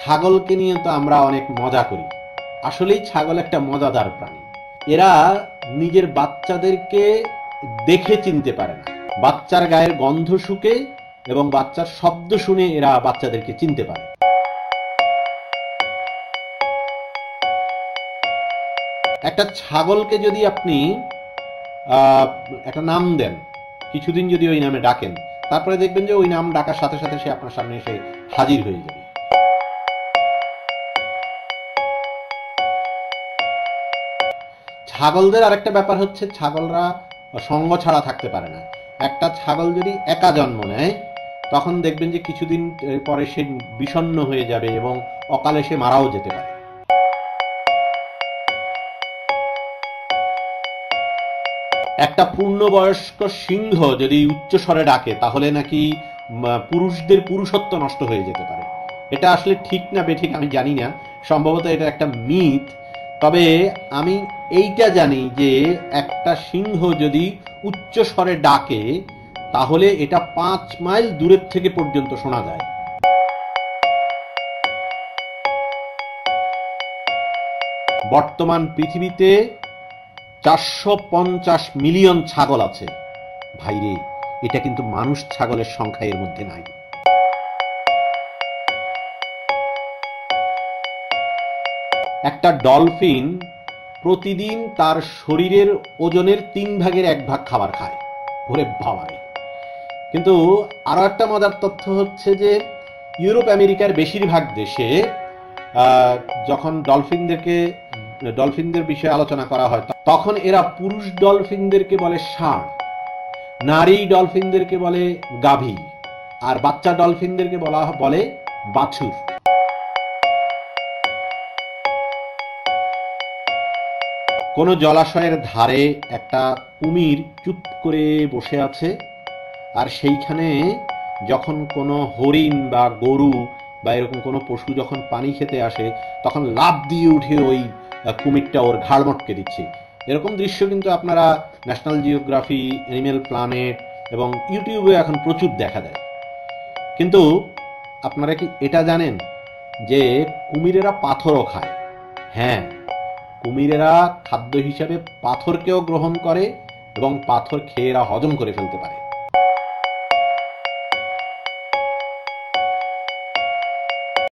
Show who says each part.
Speaker 1: ছাগলকে নিয়ে তো আমরা অনেক মজা করি। আসলেই ছাগল একটা মজাদার প্রাণী। এরা নিজের বাচ্চাদেরকে দেখে চিনতে পারে না। বাচ্চার গায়ের গন্ধ শুকে এবং বাচ্চার শব্দ শুনে এরা বাচ্চাদেরকে চিনতে পারে। একটা ছাগলকে যদি আপনি একটা নাম দেন, কিছুদিন যদি ওই নামে ডাকেন, তারপরে দেখবেন যে ওই নাম ডাকার সাথে সাথে সে আপনার সামনে এসে হাজির হয়ে যাবে। ছাগলদের আরেকটা ব্যাপার হচ্ছে, ছাগলরা সঙ্গ ছাড়া থাকতে পারে না। একটা ছাগল যদি একা জন্ম নেয়, তখন দেখবেন যে কিছুদিন পরে সে বিষণ্ণ হয়ে যাবে এবং অকালে সে মারাও যেতে পারে। একটা পূর্ণবয়স্ক সিংহ যদি উচ্চস্বরে ডাকে, তাহলে নাকি পুরুষদের পুরুষত্ব নষ্ট হয়ে যেতে পারে। এটা আসলে ঠিক না বেঠিক আমি জানি না, সম্ভবত এটা একটা মিথ। তবে আমি এইটা জানি যে একটা সিংহ যদি উচ্চস্বরে ডাকে, তাহলে এটা 5 মাইল দূরের থেকে পর্যন্ত শোনা যায়। বর্তমান পৃথিবীতে 450 মিলিয়ন ছাগল আছে। ভাইরে, এটা কিন্তু মানুষ ছাগলের সংখ্যা এর মধ্যে নাই। একটা ডলফিন প্রতিদিন তার শরীরের ওজনের 3 ভাগের 1 ভাগ খাবার খায়। ওরে বাবারে! কিন্তু আরো একটা মজার তথ্য হচ্ছে যে ইউরোপ আমেরিকার বেশিরভাগ দেশে যখন ডলফিনদের বিষয়ে আলোচনা করা হয়, তখন এরা পুরুষ ডলফিনদেরকে বলে ষাঁড়, নারী ডলফিনদেরকে বলে গাভী, আর বাচ্চা ডলফিনদেরকে বলে বাছুর। কোন জলাশয়ের ধারে একটা কুমির চুপ করে বসে আছে, আর সেইখানে যখন কোনো হরিণ বা গরু বা এরকম কোনো পশু যখন পানি খেতে আসে, তখন লাফ দিয়ে উঠে ওই কুমিরটা ওর ঘাড় মটকে দিচ্ছে। এরকম দৃশ্য কিন্তু আপনারা ন্যাশনাল জিওগ্রাফি, অ্যানিমেল প্ল্যানেট এবং ইউটিউবে এখন প্রচুর দেখা যায়। কিন্তু আপনারা কি এটা জানেন যে কুমিরেরা পাথরও খায়? হ্যাঁ, কুমিরেরা খাদ্য হিসাবে পাথরকেও গ্রহণ করে এবং পাথর খেয়ে এরা হজম করে ফেলতে পারে।